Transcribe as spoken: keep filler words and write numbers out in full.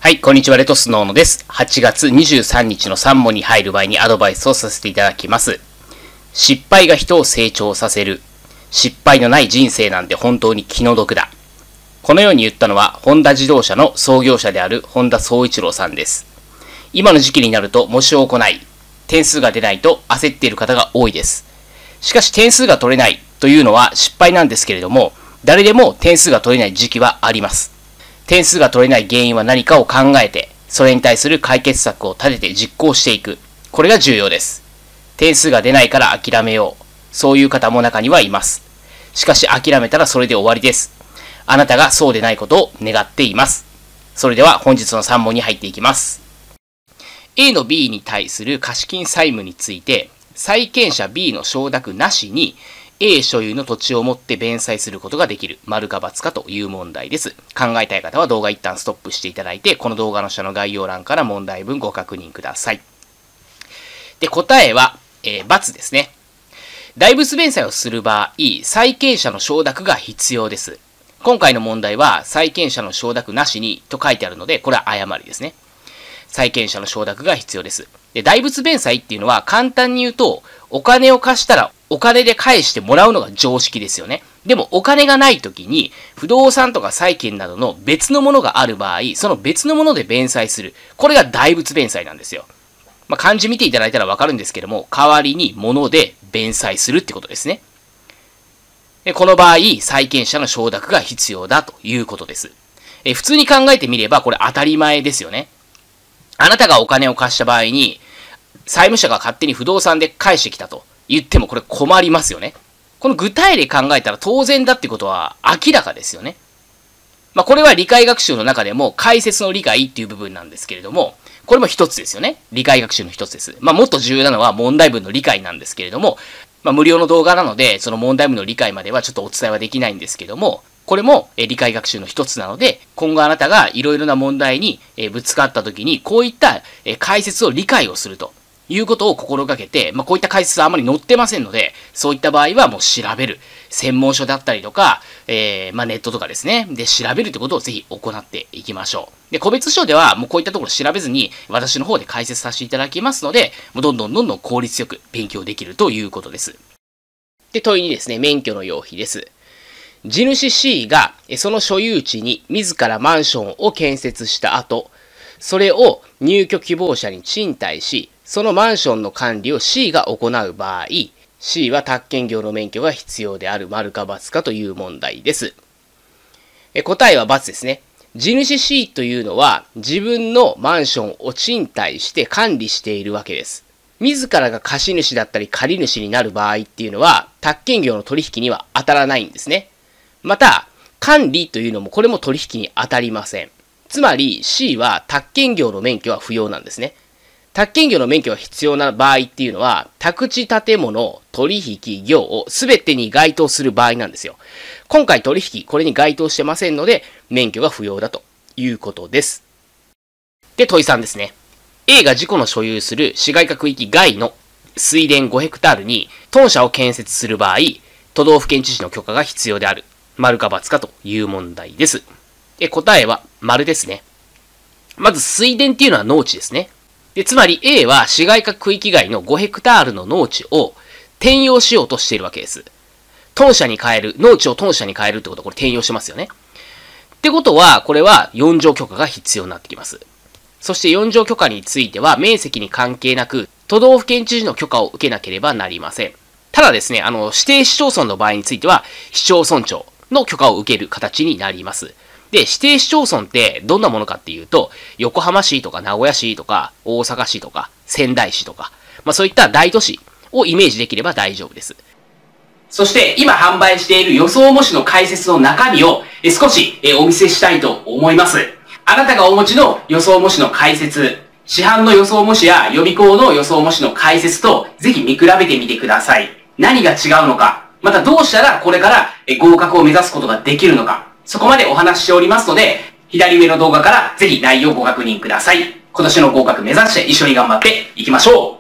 はい、こんにちは、レトスノーノです。はちがつにじゅうさんにちのさん問に入る前にアドバイスをさせていただきます。失敗が人を成長させる。失敗のない人生なんて本当に気の毒だ。このように言ったのは、ホンダ自動車の創業者である本田宗一郎さんです。今の時期になると模試を行い、点数が出ないと焦っている方が多いです。しかし点数が取れないというのは失敗なんですけれども、誰でも点数が取れない時期はあります。点数が取れない原因は何かを考えて、それに対する解決策を立てて実行していく。これが重要です。点数が出ないから諦めよう。そういう方も中にはいます。しかし諦めたらそれで終わりです。あなたがそうでないことを願っています。それでは本日のさん問に入っていきます。A の B に対する貸金債務について、債権者 B の承諾なしに、A 所有の土地を持って弁済することができる。丸か×かという問題です。考えたい方は動画一旦ストップしていただいて、この動画の下の概要欄から問題文ご確認ください。で、答えは、えー、×ですね。代物弁済をする場合、債権者の承諾が必要です。今回の問題は、債権者の承諾なしにと書いてあるので、これは誤りですね。債権者の承諾が必要です。で、代物弁済っていうのは簡単に言うと、お金を貸したらお金で返してもらうのが常識ですよね。でもお金がないときに、不動産とか債権などの別のものがある場合、その別のもので弁済する。これが代物弁済なんですよ。まあ、漢字見ていただいたらわかるんですけども、代わりに物で弁済するってことですね。でこの場合、債権者の承諾が必要だということです。え普通に考えてみれば、これ当たり前ですよね。あなたがお金を貸した場合に、債務者が勝手に不動産で返してきたと言ってもこれ困りますよね。この具体例考えたら当然だってことは明らかですよね。まあこれは理解学習の中でも解説の理解っていう部分なんですけれども、これも一つですよね。理解学習の一つです。まあもっと重要なのは問題文の理解なんですけれども、まあ無料の動画なのでその問題文の理解まではちょっとお伝えはできないんですけども、これも理解学習の一つなので、今後あなたがいろいろな問題にぶつかった時に、こういった解説を理解をするということを心がけて、まあ、こういった解説はあまり載ってませんので、そういった場合はもう調べる。専門書だったりとか、えー、まあネットとかですね。で、調べるってことをぜひ行っていきましょう。で、個別書ではもうこういったところ調べずに、私の方で解説させていただきますので、もうどんどんどんどん効率よく勉強できるということです。で、問いにですね、免許の要否です。地主 C がその所有地に自らマンションを建設した後、それを入居希望者に賃貸し、そのマンションの管理を C が行う場合、C は宅建業の免許が必要である丸か×かという問題です。答えは×ですね。地主 C というのは自分のマンションを賃貸して管理しているわけです。自らが貸主だったり借り主になる場合っていうのは、宅建業の取引には当たらないんですね。また、管理というのもこれも取引に当たりません。つまり C は宅建業の免許は不要なんですね。宅建業の免許が必要な場合っていうのは、宅地建物、取引業を全てに該当する場合なんですよ。今回取引、これに該当してませんので、免許が不要だということです。で、問いさんですね。A が自己の所有する市街化区域外の水田ごヘクタールに豚舎を建設する場合、都道府県知事の許可が必要である。丸か×かという問題です。で、答えは丸ですね。まず水田っていうのは農地ですね。で、つまり A は市街化区域外のごヘクタールの農地を転用しようとしているわけです。豚舎に変える、農地を豚舎に変えるってことはこれ転用してますよね。ってことは、これはよん条許可が必要になってきます。そしてよん条許可については面積に関係なく都道府県知事の許可を受けなければなりません。ただですね、あの、指定市町村の場合については市町村長の許可を受ける形になります。で、指定市町村ってどんなものかっていうと、横浜市とか名古屋市とか大阪市とか仙台市とか、まあそういった大都市をイメージできれば大丈夫です。そして今販売している予想模試の解説の中身を少しお見せしたいと思います。あなたがお持ちの予想模試の解説、市販の予想模試や予備校の予想模試の解説とぜひ見比べてみてください。何が違うのか、またどうしたらこれから合格を目指すことができるのか、そこまでお話ししておりますので、左上の動画からぜひ内容をご確認ください。今年の合格目指して一緒に頑張っていきましょう。